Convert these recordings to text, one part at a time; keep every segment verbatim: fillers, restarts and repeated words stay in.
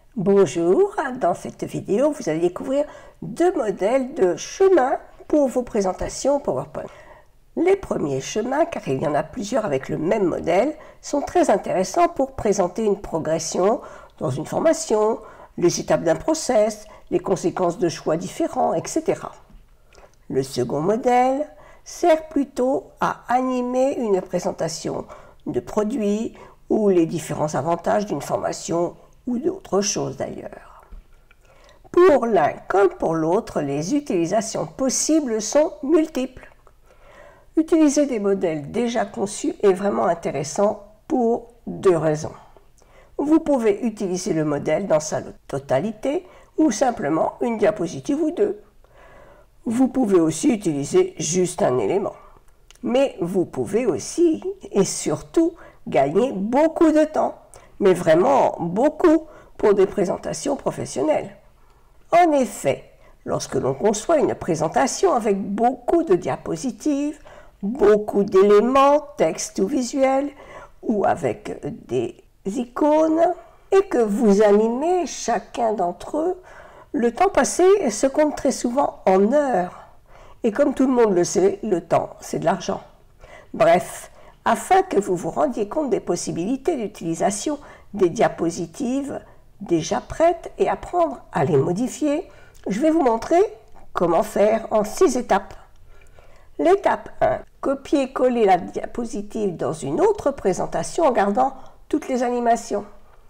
Bonjour, dans cette vidéo vous allez découvrir deux modèles de chemins pour vos présentations PowerPoint. Les premiers chemins, car il y en a plusieurs avec le même modèle, sont très intéressants pour présenter une progression dans une formation, les étapes d'un process, les conséquences de choix différents, et cetera. Le second modèle sert plutôt à animer une présentation de produits ou les différents avantages d'une formation ou d'autres choses d'ailleurs. Pour l'un comme pour l'autre, les utilisations possibles sont multiples. Utiliser des modèles déjà conçus est vraiment intéressant pour deux raisons. Vous pouvez utiliser le modèle dans sa totalité ou simplement une diapositive ou deux. Vous pouvez aussi utiliser juste un élément. Mais vous pouvez aussi et surtout gagner beaucoup de temps, mais vraiment beaucoup pour des présentations professionnelles. En effet, lorsque l'on conçoit une présentation avec beaucoup de diapositives, beaucoup d'éléments, textes ou visuels, ou avec des icônes, et que vous animez chacun d'entre eux, le temps passé se compte très souvent en heures. Et comme tout le monde le sait, le temps, c'est de l'argent. Bref, afin que vous vous rendiez compte des possibilités d'utilisation des diapositives déjà prêtes et apprendre à les modifier, je vais vous montrer comment faire en six étapes. L'étape un. Copier-coller la diapositive dans une autre présentation en gardant toutes les animations.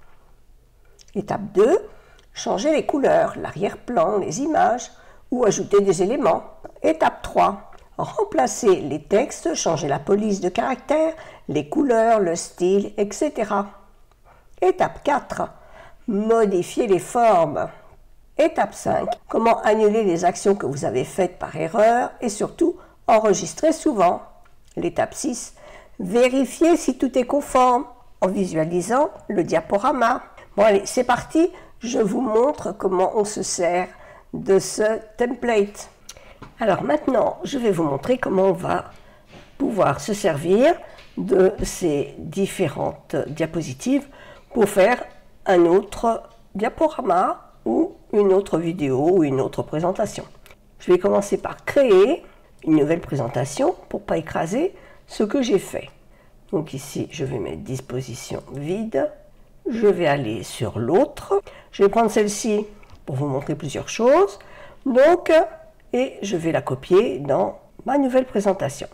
Étape deux. Changer les couleurs, l'arrière-plan, les images ou ajouter des éléments. Étape trois. Remplacer les textes, changer la police de caractère, les couleurs, le style, et cetera. Étape quatre. Modifier les formes. Étape cinq. Comment annuler les actions que vous avez faites par erreur et surtout enregistrer souvent. L'étape six. Vérifier si tout est conforme en visualisant le diaporama. Bon allez, c'est parti, je vous montre comment on se sert de ce template. Alors maintenant, je vais vous montrer comment on va pouvoir se servir de ces différentes diapositives pour faire un autre diaporama ou une autre vidéo ou une autre présentation. Je vais commencer par créer une nouvelle présentation pour ne pas écraser ce que j'ai fait. Donc ici, je vais mettre disposition vide. Je vais aller sur l'autre. Je vais prendre celle-ci pour vous montrer plusieurs choses. Donc, et je vais la copier dans ma nouvelle présentation.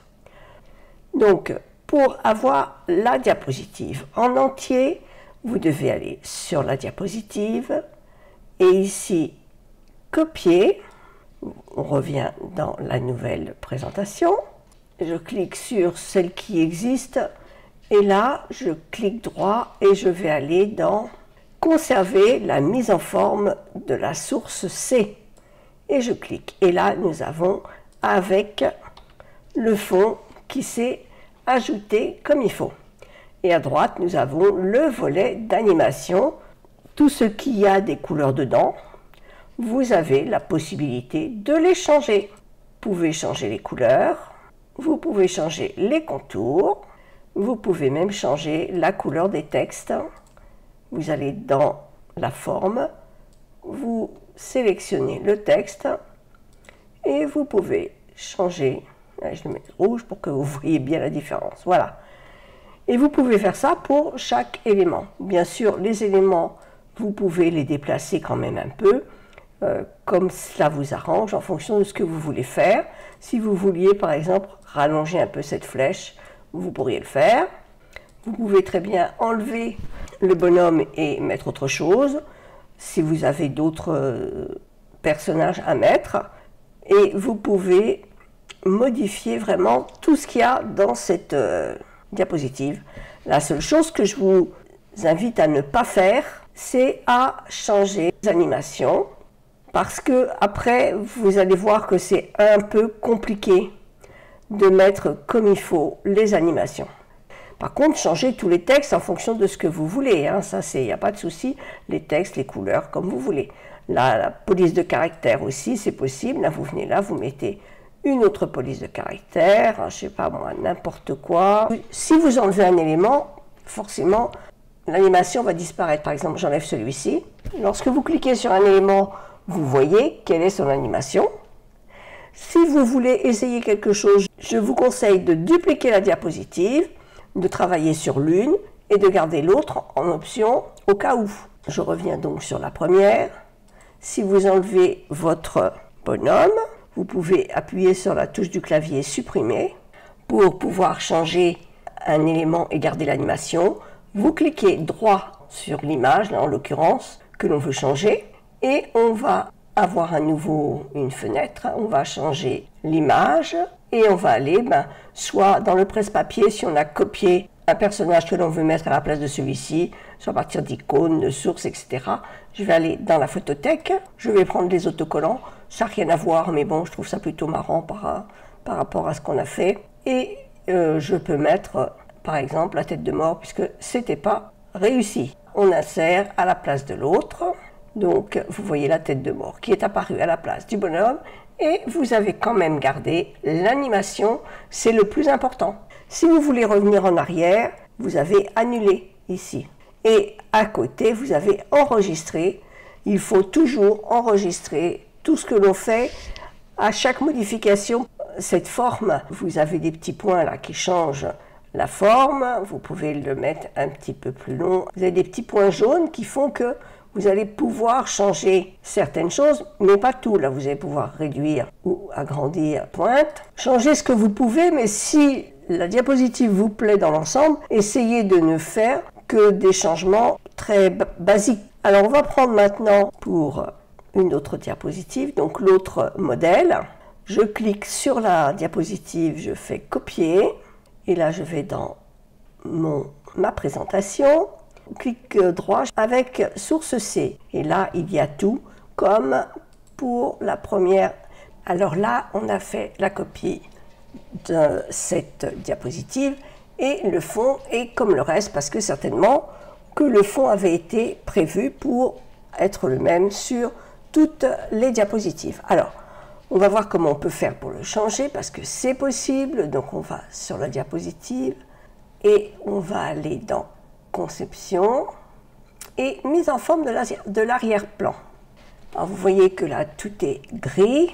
Donc, pour avoir la diapositive en entier, vous devez aller sur la diapositive et ici, copier. On revient dans la nouvelle présentation. Je clique sur celle qui existe et là, je clique droit et je vais aller dans conserver la mise en forme de la source C. Et je clique. Et là, nous avons avec le fond qui s'est ajouté comme il faut. Et à droite, nous avons le volet d'animation. Tout ce qui a des couleurs dedans, vous avez la possibilité de les changer. Vous pouvez changer les couleurs, vous pouvez changer les contours, vous pouvez même changer la couleur des textes. Vous allez dans la forme, vous sélectionnez le texte et vous pouvez changer, je le mets rouge pour que vous voyez bien la différence, voilà. Et vous pouvez faire ça pour chaque élément. Bien sûr, les éléments, vous pouvez les déplacer quand même un peu, euh, comme cela vous arrange en fonction de ce que vous voulez faire. Si vous vouliez par exemple rallonger un peu cette flèche, vous pourriez le faire. Vous pouvez très bien enlever le bonhomme et mettre autre chose, si vous avez d'autres euh, personnages à mettre. Et vous pouvez modifier vraiment tout ce qu'il y a dans cette euh, diapositive. La seule chose que je vous invite à ne pas faire, c'est à changer les animations, parce que après vous allez voir que c'est un peu compliqué de mettre comme il faut les animations. Par contre, changez tous les textes en fonction de ce que vous voulez, hein. Ça, il n'y a pas de souci, les textes, les couleurs, comme vous voulez. Là, la police de caractère aussi, c'est possible. Là, vous venez là, vous mettez une autre police de caractère, je ne sais pas moi, n'importe quoi. Si vous enlevez un élément, forcément, l'animation va disparaître. Par exemple, j'enlève celui-ci. Lorsque vous cliquez sur un élément, vous voyez quelle est son animation. Si vous voulez essayer quelque chose, je vous conseille de dupliquer la diapositive, de travailler sur l'une et de garder l'autre en option au cas où. Je reviens donc sur la première. Si vous enlevez votre bonhomme, vous pouvez appuyer sur la touche du clavier supprimer pour pouvoir changer un élément et garder l'animation. Vous cliquez droit sur l'image, en l'occurrence, que l'on veut changer, et on va avoir à nouveau une fenêtre, on va changer l'image et on va aller ben, soit dans le presse-papier si on a copié un personnage que l'on veut mettre à la place de celui-ci, soit à partir d'icônes, de sources, et cetera. Je vais aller dans la photothèque, je vais prendre les autocollants, ça n'a rien à voir, mais bon, je trouve ça plutôt marrant par, par rapport à ce qu'on a fait. Et euh, je peux mettre, par exemple, la tête de mort, puisque c'était pas réussi. On insère à la place de l'autre. Donc, vous voyez la tête de mort qui est apparue à la place du bonhomme et vous avez quand même gardé l'animation, c'est le plus important. Si vous voulez revenir en arrière, vous avez annulé ici. Et à côté, vous avez enregistré. Il faut toujours enregistrer tout ce que l'on fait à chaque modification. Cette forme, vous avez des petits points là qui changent la forme. Vous pouvez le mettre un petit peu plus long. Vous avez des petits points jaunes qui font que vous allez pouvoir changer certaines choses, mais pas tout. Là, vous allez pouvoir réduire ou agrandir pointe. Changer ce que vous pouvez, mais si la diapositive vous plaît dans l'ensemble, essayez de ne faire que des changements très basiques. Alors, on va prendre maintenant pour une autre diapositive, donc l'autre modèle. Je clique sur la diapositive, je fais copier, et là, je vais dans mon, ma présentation. Clic droit avec source C et là il y a tout comme pour la première. Alors là on a fait la copie de cette diapositive et le fond est comme le reste parce que certainement que le fond avait été prévu pour être le même sur toutes les diapositives. Alors on va voir comment on peut faire pour le changer parce que c'est possible. Donc on va sur la diapositive et on va aller dans conception et mise en forme de l'arrière-plan. Alors vous voyez que là tout est gris,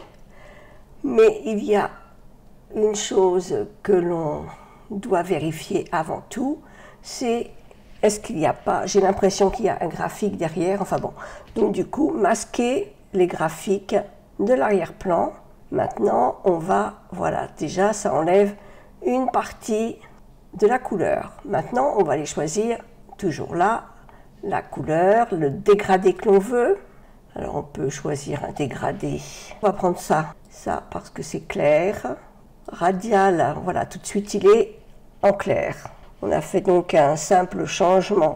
mais il y a une chose que l'on doit vérifier avant tout, c'est est-ce qu'il n'y a pas, j'ai l'impression qu'il y a un graphique derrière, enfin bon, donc du coup masquer les graphiques de l'arrière-plan. Maintenant on va, voilà, déjà ça enlève une partie de la couleur. Maintenant on va aller choisir toujours là, la couleur, le dégradé que l'on veut. Alors on peut choisir un dégradé. On va prendre ça, ça parce que c'est clair. Radial, voilà, tout de suite il est en clair. On a fait donc un simple changement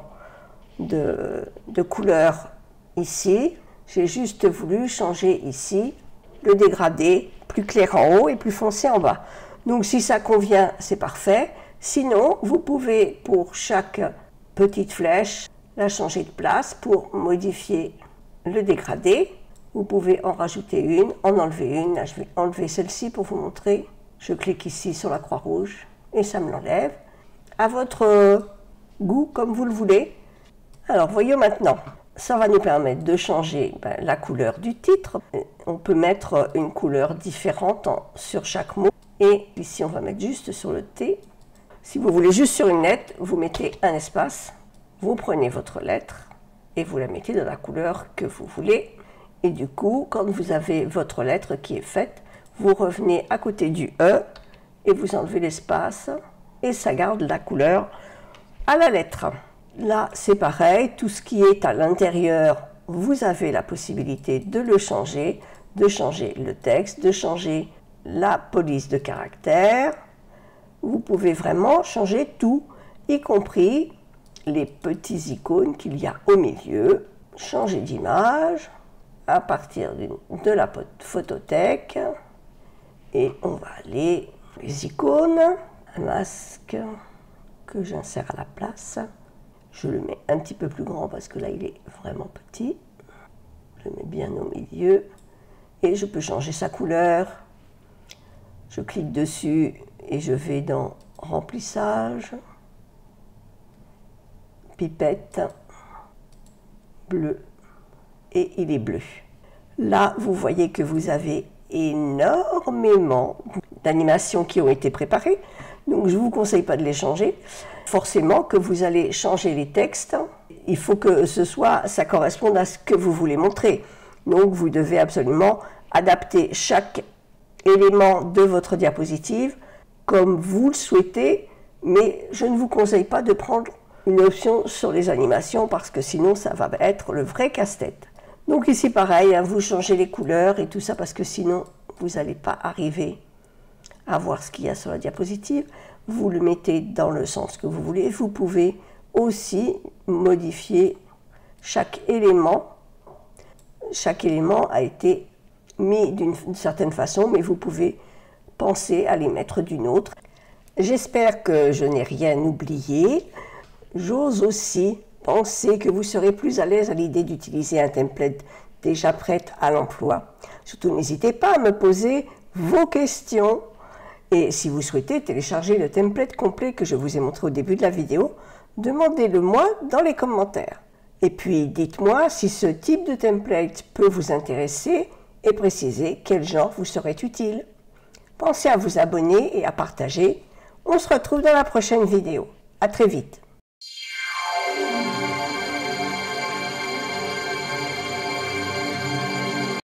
de, de couleur ici. J'ai juste voulu changer ici le dégradé, plus clair en haut et plus foncé en bas. Donc si ça convient, c'est parfait. Sinon, vous pouvez pour chaque petite flèche la changer de place pour modifier le dégradé. Vous pouvez en rajouter une, en enlever une. Là, je vais enlever celle-ci pour vous montrer. Je clique ici sur la croix rouge et ça me l'enlève. À votre goût, comme vous le voulez. Alors, voyons maintenant. Ça va nous permettre de changer ben, la couleur du titre. On peut mettre une couleur différente en, sur chaque mot. Et ici, on va mettre juste sur le T. Si vous voulez juste sur une lettre, vous mettez un espace, vous prenez votre lettre et vous la mettez dans la couleur que vous voulez. Et du coup, quand vous avez votre lettre qui est faite, vous revenez à côté du E et vous enlevez l'espace et ça garde la couleur à la lettre. Là, c'est pareil, tout ce qui est à l'intérieur, vous avez la possibilité de le changer, de changer le texte, de changer la police de caractère. Vous pouvez vraiment changer tout, y compris les petits icônes qu'il y a au milieu. Changer d'image à partir de la photothèque. Et on va aller les icônes. Un masque que j'insère à la place. Je le mets un petit peu plus grand parce que là il est vraiment petit. Je le mets bien au milieu. Et je peux changer sa couleur. Je clique dessus et je vais dans remplissage, pipette, bleu, et il est bleu. Là, vous voyez que vous avez énormément d'animations qui ont été préparées, donc je ne vous conseille pas de les changer. Forcément que vous allez changer les textes, il faut que ce soit, ça corresponde à ce que vous voulez montrer. Donc vous devez absolument adapter chaque élément de votre diapositive comme vous le souhaitez, mais je ne vous conseille pas de prendre une option sur les animations parce que sinon ça va être le vrai casse-tête. Donc ici pareil, hein, vous changez les couleurs et tout ça parce que sinon vous n'allez pas arriver à voir ce qu'il y a sur la diapositive. Vous le mettez dans le sens que vous voulez. Vous pouvez aussi modifier chaque élément. Chaque élément a été mis d'une certaine façon, mais vous pouvez penser à les mettre d'une autre. J'espère que je n'ai rien oublié. J'ose aussi penser que vous serez plus à l'aise à l'idée d'utiliser un template déjà prêt à l'emploi. Surtout, n'hésitez pas à me poser vos questions. Et si vous souhaitez télécharger le template complet que je vous ai montré au début de la vidéo, demandez-le moi dans les commentaires. Et puis, dites-moi si ce type de template peut vous intéresser et précisez quel genre vous serait utile. Pensez à vous abonner et à partager. On se retrouve dans la prochaine vidéo. À très vite.